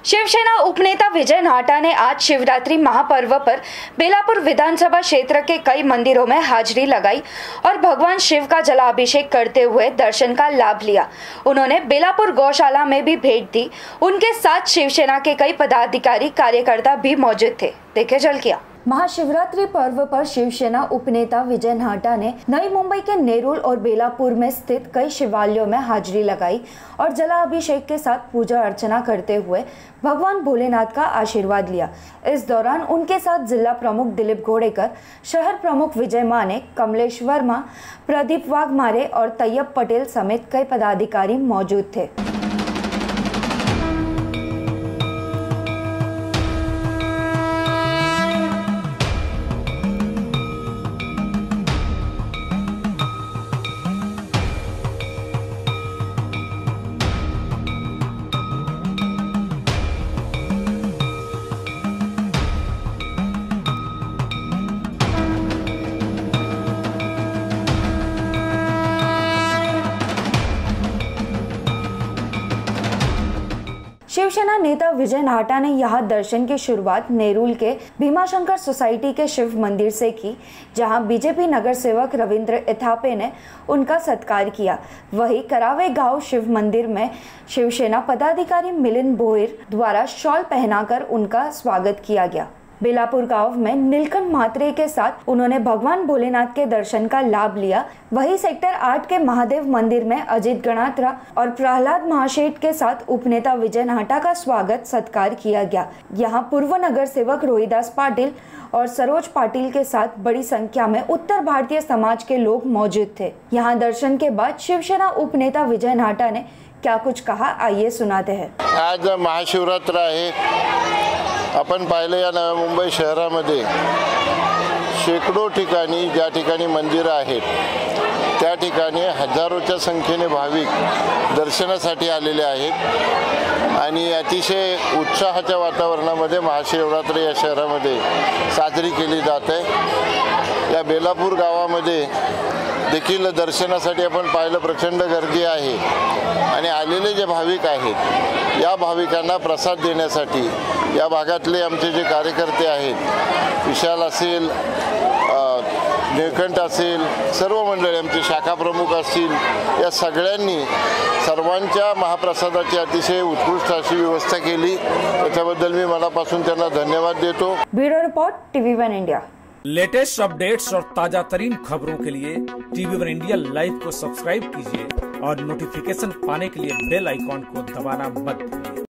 शिवसेना उपनेता विजय नाहटा ने आज शिवरात्रि महापर्व पर बेलापुर विधानसभा क्षेत्र के कई मंदिरों में हाजिरी लगाई और भगवान शिव का जलाभिषेक करते हुए दर्शन का लाभ लिया। उन्होंने बेलापुर गौशाला में भी भेंट दी। उनके साथ शिवसेना के कई पदाधिकारी कार्यकर्ता भी मौजूद थे। देखे झलकियां। महाशिवरात्रि पर्व पर शिवसेना उपनेता विजय नाहटा ने नई मुंबई के नेरुल और बेलापुर में स्थित कई शिवालयों में हाजिरी लगाई और जलाभिषेक के साथ पूजा अर्चना करते हुए भगवान भोलेनाथ का आशीर्वाद लिया। इस दौरान उनके साथ जिला प्रमुख दिलीप घोड़ेकर, शहर प्रमुख विजय माने, कमलेश वर्मा, प्रदीप वाघमारे और तैयब पटेल समेत कई पदाधिकारी मौजूद थे। शिवसेना नेता विजय नाहटा ने यहां दर्शन की शुरुआत नेरुल के भीमाशंकर सोसाइटी के शिव मंदिर से की, जहां बीजेपी नगर सेवक रविंद्र इथापे ने उनका सत्कार किया। वहीं करावे गांव शिव मंदिर में शिवसेना पदाधिकारी मिलिंद भोईर द्वारा शॉल पहनाकर उनका स्वागत किया गया। बेलापुर गांव में नीलकंठ मात्रे के साथ उन्होंने भगवान भोलेनाथ के दर्शन का लाभ लिया। वहीं सेक्टर 8 के महादेव मंदिर में अजीत गणात्रा और प्रहलाद महाशेठ के साथ उपनेता विजय नाहटा का स्वागत सत्कार किया गया। यहां पूर्व नगर सेवक रोहिदास पाटिल और सरोज पाटिल के साथ बड़ी संख्या में उत्तर भारतीय समाज के लोग मौजूद थे। यहां दर्शन के बाद शिवसेना उपनेता विजय नाहटा ने क्या कुछ कहा, आइए सुनाते हैं। आज महाशिवरात्र आहे। आपण पाहिलं या नव्या मुंबई शहरामध्ये शेकडो ठिकाणी ज्या ठिकाणी मंदिरं आहेत त्या ठिकाणी हजारोच्या संख्येने भाविक दर्शनासाठी आलेले आहेत आणि अतिशय उत्साहाच्या वातावरणामध्ये महाशिवरात्र या शहरामध्ये साजरी केली जाते। या बेलापूर गावामध्ये देखील दर्शनासाठी आपण पाहिलं प्रचंड गर्दी आहे आणि आलेले जे भाविक आहेत या भाविकांना प्रसाद देण्यासाठी या भागातले आमचे जे कार्यकर्ते आहेत, विशाल असेल, नीलकंठ असेल, सर्व मंडळी आमचे शाखा प्रमुख असतील, या सगळ्यांनी सर्वांच्या महाप्रसादाची अतिशय उत्कृष्ट अशी व्यवस्था केली। त्याच्याबद्दल मी मनापासून त्यांना धन्यवाद देतो। Bureau report TV1 India. Latest updates और ताजा तरीन खबरों के लिए TV1 इंडिया लाइव को सब्सक्राइब कीजिए और नोटिफिकेशन पाने के लिए बेल आइकॉन को दबाना मत भूलिए।